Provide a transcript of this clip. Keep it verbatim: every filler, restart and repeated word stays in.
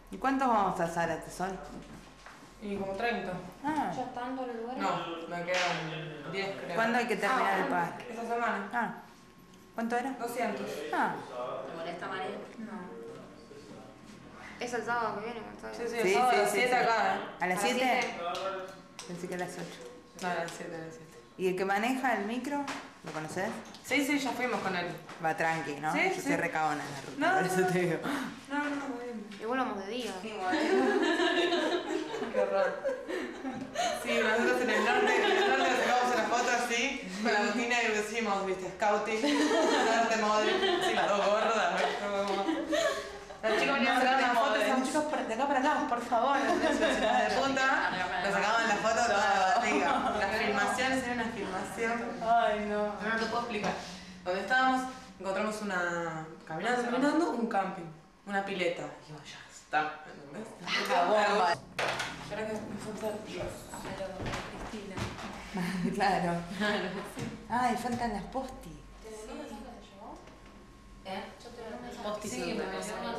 ¿Y cuántos vamos a Zárate, Sol? Y como treinta. Ah. ¿Ya están todos los lugares? No, me quedan diez creo. ¿Cuándo hay que terminar Ah, el pack? Esta semana. Ah. ¿Cuánto era? doscientos. Ah. ¿Te molesta, María? No. Es el sábado que viene, ¿no? Sí, sí, Sí, el sábado sí, a las sí, siete sí. acá, ¿eh? ¿A las ¿A las siete? siete? Pensé que a las ocho. No, a las siete, a las siete. ¿Y el que maneja el micro? ¿Lo conoces? Sí, sí, ya fuimos con él. Va tranqui, ¿no? Sí, Yo sí. soy recabona en la ruta, No, por eso no. te digo. No, no, muy bien. Y volvamos de día. Qué horror. Sí, nosotros en el norte, en el norte nos sacamos una foto así, con la botina y decimos, viste, scouting, norte model, sí, las dos gordas, ¿ves? Los chicos venían a sacar una foto y decían, chicos, de acá para acá, por favor, entonces, de punta, nos sacaban la foto toda la barriga. Las filmaciones eran una filmación. Ay, no. No, no te puedo explicar. Donde estábamos, encontramos una, caminando, caminando, un camping, una pileta. Y digo, ya está, ¿entendés? La bomba. Ahora que me falta Dios. Cristina. Claro. Ay, faltan las posti. ¿Eh? Yo te lo Posti Sí, sí, me